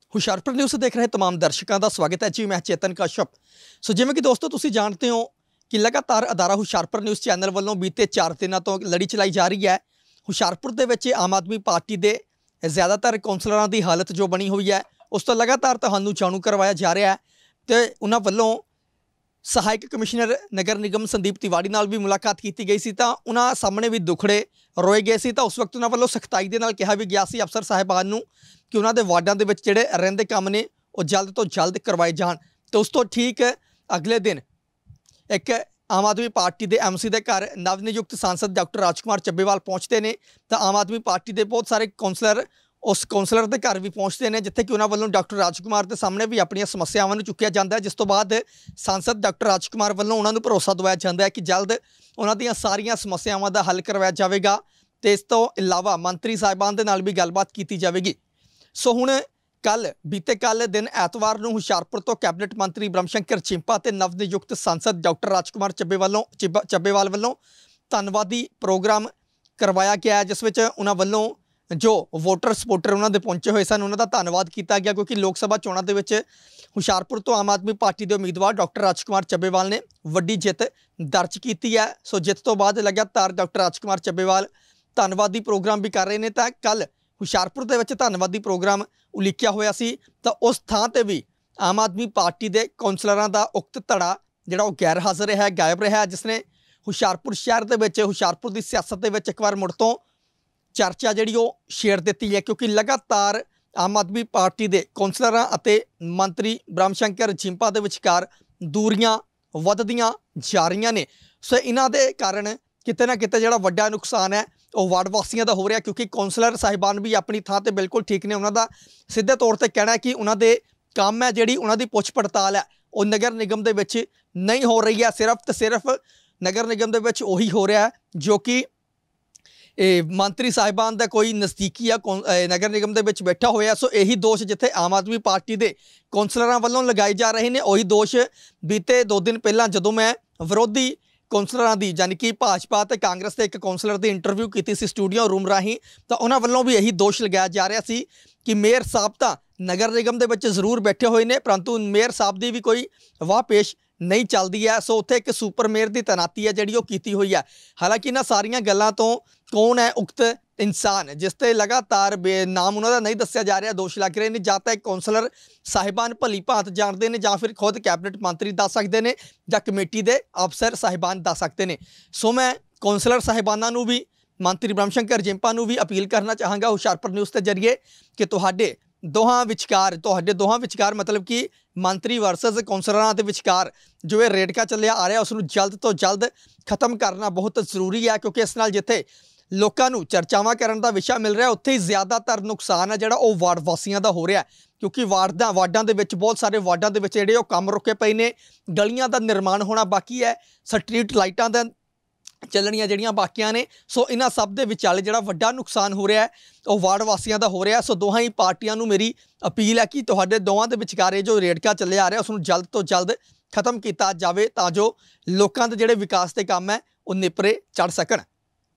Hoshiarpur news देख रहे तमाम दर्शकों का स्वागत है जी। मैं चेतन कश्यप। सो जिवें कि दोस्तों तुसीं जानते हो कि लगातार अदारा हुशियारपुर न्यूज़ चैनल वालों बीते 4 दिनों तो लड़ी चलाई जा रही है। हुशियारपुर दे विच आम आदमी पार्टी के ज़्यादातर कौंसलरां की हालत जो बनी हुई है उस तो लगातार तुहानूं जाणू करवाया जा रहा है। तो उन्हां वल्लों सहायक कमिश्नर नगर निगम संदीप तिवाड़ी नाल भी मुलाकात की गई सी, तां उन्हां सामने भी दुखड़े रोए गए सी। तां उस वक्त उन्हां वल्लों सख्ताई दे नाल कहा भी गया सी अफसर साहिबान नूं कि उन्हां दे वार्डां दे विच जिहड़े रहिंदे काम ने वो जल्द तो जल्द करवाए जाण। तो उस तो ठीक अगले दिन एक आम आदमी पार्टी के MC के घर नवनियुक्त सांसद डॉक्टर राजकुमार ਚੱਬੇਵਾਲ पहुँचते हैं। तो आम आदमी पार्टी के बहुत सारे कौंसलर उस कौंसलर के घर भी पहुँचते हैं, जिथे कि उन्होंने वालों डॉक्टर राजकुमार के सामने भी अपन समस्यावां नूं चुक्या जाता है। जिस तो बाद सांसद डॉक्टर राजकुमार वालों उन्होंने भरोसा दवाया जाता है कि जल्द उन्होंने सारिया समस्यावां का हल करवाया जाएगा। तो इस तो इलावा मंत्री साहिबान के नाल भी गलबात की जाएगी। सो हुण बीते कल दिन ऐतवार नूं हुशियारपुर तो कैबिनेट मंत्री ब्रह्मशंकर चिंपा ते नवनियुक्त सांसद डॉक्टर राजकुमार ਚੱਬੇਵਾਲ वालों धन्नवादी प्रोग्राम करवाया गया, जिस विच उन्हां वालों जो वोटर सपोर्टर उन्होंने पहुंचे हुए सन उन्होंने धन्नवाद किया गया, क्योंकि लोक सभा चोणों के विच हुशियारपुर तो आम आदमी पार्टी के उम्मीदवार डॉक्टर राजकुमार ਚੱਬੇਵਾਲ ने वड्डी जित दर्ज की है। सो जित तो बाद लगातार डॉक्टर राजकुमार ਚੱਬੇਵਾਲ धन्नवादी प्रोग्राम भी कर रहे हैं। तो कल हुशियारपुर के विच धन्नवादी प्रोग्राम उलीकिया होया सी, तो उस थां ते भी आम आदमी पार्टी के कौंसलरां दा उक्त धड़ा जिहड़ा वो गैर हाज़र रहा, गायब रहा, जिसने हुशियारपुर शहर के विच हुशियारपुर की सियासत के विच एक बार मुड़ तो चर्चा जिहड़ी वो छेड़ दी है, क्योंकि लगातार आम आदमी पार्टी के कौंसलरां अते मंत्री ब्रह्मशंकर चिंपा के विचकार दूरियां वधदियां जा रही ने। सो इन्हां दे कारण किते ना किते जिहड़ा वड्डा नुकसान है वो वार्ड वासियों का हो रहा, क्योंकि कौंसलर साहिबान भी अपनी थां ते बिल्कुल ठीक ने। उन्हों का सीधे तौर पर कहना है कि उन्होंने काम है जिहड़ी उन्हों की पुछ पड़ताल है वो नगर निगम के विच नहीं हो रही है। सिर्फ तो सिर्फ नगर निगम के विच उही हो रहा है जो कि मंत्री साहिबान का कोई नज़दीकी है नगर निगम के विच बैठा होया। सो यही दोष जिथे आम आदमी पार्टी के कौंसलरां वालों लगाए जा रहे हैं, उही दोष बीते 2 दिन पहला जदों मैं विरोधी कौंसलरां दी यानी कि भाजपा ते कांग्रेस के एक कौंसलर की इंटरव्यू की स्टूडियो रूम राही, तो उन्होंने वालों भी यही दोष लगाया जा रहा सी कि मेयर साहब तो नगर निगम के जरूर बैठे हुए हैं, परंतु मेयर साहब की भी कोई वाह पेश नहीं चलती है। सो उत्थे एक सुपर मेयर की तैनाती है जिहड़ी वो कीती हुई है। हालांकि इन्हां सारियां गल्लां तो कौन है उक्त इंसान जिसते लगातार नाम उन्होंने नहीं दस्या जा रहा, दोष लग रहे हैं, जां तां कौंसलर साहिबान भली भांत जानते हैं, जां फिर खुद कैबिनेट मंत्री दस सकते हैं, जां कमेटी के अफसर साहिबान दस सकते हैं। सो मैं कौंसलर साहिबाना नूं भी मंत्री ब्रह्मशंकर चिंपा नूं भी अपील करना चाहांगा हुशियारपुर न्यूज़ के जरिए कि तुहाडे दोहां विचकार मतलब कि मंत्री वर्सेस कौंसलरां दे विचकार जो ये रेड़का चलिया आ रहा उसनूं जल्द तो जल्द खत्म करना बहुत जरूरी है, क्योंकि इस नाल जिथे लोकां नूं चर्चावां करन दा विषय मिल रहा उत्थे ही ज़्यादातर नुकसान है जिहड़ा वो वार्ड वासियों का हो रहा है, क्योंकि वार्डां दे विच बहुत सारे वार्डां दे विच जिहड़े वो काम रुके पे ने, गलियां दा निर्माण होना बाकी है, स्ट्रीट लाइटां दा चलनियां जिहड़ियां बाकियां ने। सो इन्हां सब दे विचाले जिहड़ा वड्डा नुकसान हो रहा है वो वार्ड वासियों का हो रहा है। सो दोहां ही पार्टियां नूं मेरी अपील है कि तुहाडे दोवां दे विचकारे जो रेड़का चलिया आ रहा उसनूं जल्द तो जल्द खत्म किया जाए, तां जो लोकां दे जिहड़े विकास के काम है वो निपरे चढ़ सकण।